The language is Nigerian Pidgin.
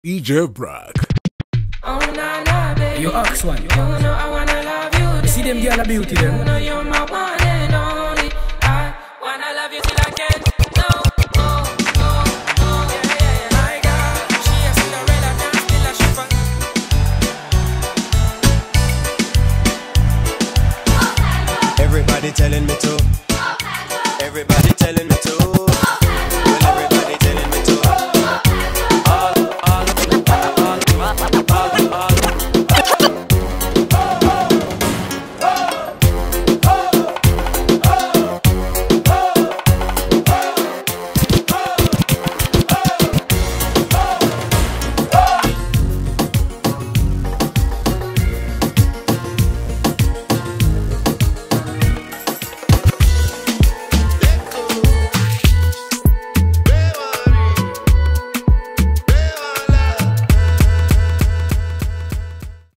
DJ Bragg. You ask one. You see them girl a beauty them.